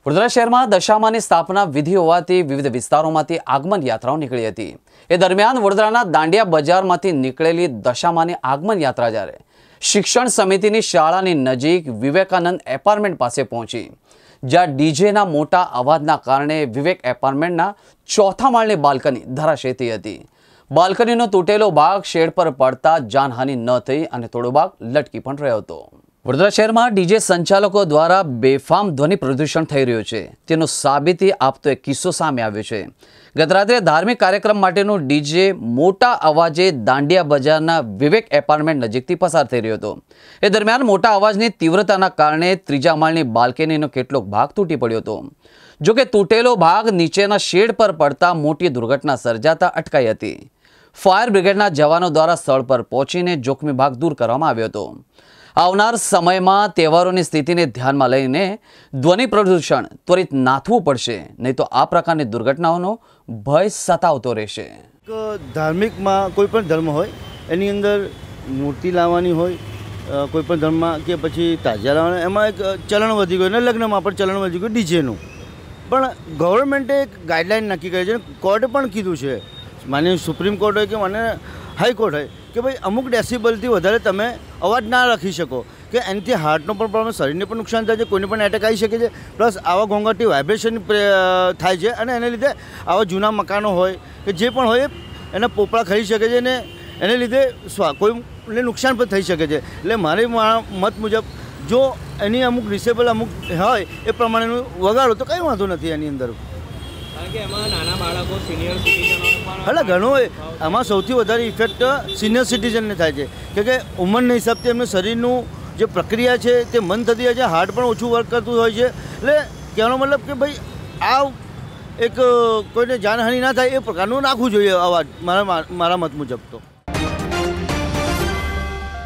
વડોદરા શહેરમાં દશામાની સ્થાપના વિધિ હોવાથી વિવિધ વિસ્તારોમાંથી આગમન યાત્રાઓ નીકળી હતી। એ દરમિયાન વડોદરાના દાંડિયા બજારમાંથી નીકળેલી દશામાની આગમન યાત્રા જ્યારે શિક્ષણ સમિતિની શાળાની નજીક વિવેકાનંદ એપાર્ટમેન્ટ પાસે પહોંચી, જ્યાં ડીજેના મોટા અવાજના કારણે વિવેક એપાર્ટમેન્ટના ચોથા માળની બાલ્કની ધરાશયી થઈ હતી। બાલ્કનીનો તૂટેલો ભાગ શેડ પર પડતા જાનહાનિ ન થઈ અને થોડો ભાગ લટકી પણ રહ્યો હતો। વડોદરા શહેરમાં ડીજે સંચાલકો દ્વારા બેફામ ધ્વનિ પ્રદૂષણ થઈ રહ્યું છે, તેનો સાબિતી આપતો એક કિસ્સો સામે આવ્યો છે। ગત રાત્રે ધાર્મિક કાર્યક્રમ માટેનું ડીજે મોટા અવાજે દાંડિયા બજારના વિવેક એપાર્ટમેન્ટ નજીકથી પસાર થઈ રહ્યો હતો। એ દરમિયાન મોટા અવાજની તીવ્રતાના કારણે ત્રીજા માળની બાલ્કનીનો કેટલોક ભાગ તૂટી પડ્યો હતો। જોકે તૂટેલો ભાગ નીચેના શેડ પર પડતા મોટી દુર્ઘટના સર્જાતા અટકાઈ હતી। ફાયર બ્રિગેડના જવાનો દ્વારા સ્થળ પર પહોંચીને જોખમી ભાગ દૂર કરવામાં આવ્યો હતો। આવનાર સમયમાં તહેવારોની સ્થિતિને ધ્યાનમાં લઈને ધ્વનિ પ્રદૂષણ ત્વરિત નાથવું પડશે, નહીં તો આ પ્રકારની દુર્ઘટનાઓનો ભય સતાવતો રહેશે। ધાર્મિકમાં કોઈ પણ ધર્મ હોય એની અંદર મૂર્તિ લાવવાની હોય, કોઈ પણ ધર્મમાં કે પછી તાજિયા લાવવાના, એમાં એક ચલણ વધી ગયું અને લગ્નમાં પણ ચલણ વધી ગયું ડીજેનું। પણ ગવર્મેન્ટે એક ગાઈડલાઇન નક્કી કરી છે, કોર્ટે પણ કીધું છે, માન્ય સુપ્રીમ કોર્ટ હોય કે માન્ય હાઈકોર્ટ હોય કે ભાઈ અમુક ડેસિબલથી વધારે તમે અવાજ ના રાખી શકો, કે એનાથી હાર્ટનો પણ પ્રોબ્લેમ, શરીરને પણ નુકસાન થાય છે, કોઈને પણ એટેક આવી શકે છે, પ્લસ આવા ઘોંઘાટથી વાઇબ્રેશન થાય છે અને એને લીધે આવા જૂના મકાનો હોય કે જે પણ હોય એના પોપડા ખરી શકે છે અને એને લીધે કોઈને નુકસાન પણ થઈ શકે છે। એટલે મારી મત મુજબ જો એની અમુક ડિસેબલ અમુક હોય એ પ્રમાણેનું વગાડો તો કંઈ વાંધો નથી એની અંદર। એટલે ઘણું આમાં સૌથી વધારે ઇફેક્ટ સિનિયર સિટીઝનને થાય છે, કે ઉંમરના હિસાબથી એમનું શરીરનું જે પ્રક્રિયા છે તે મંદ થતી હોય છે, હાર્ટ પણ ઓછું વર્ક કરતું હોય છે। એટલે કહેવાનો મતલબ કે ભાઈ આ એક કોઈને જાનહાનિ ના થાય એ પ્રકારનું નાખવું જોઈએ અવાજ મારા મત મુજબ તો।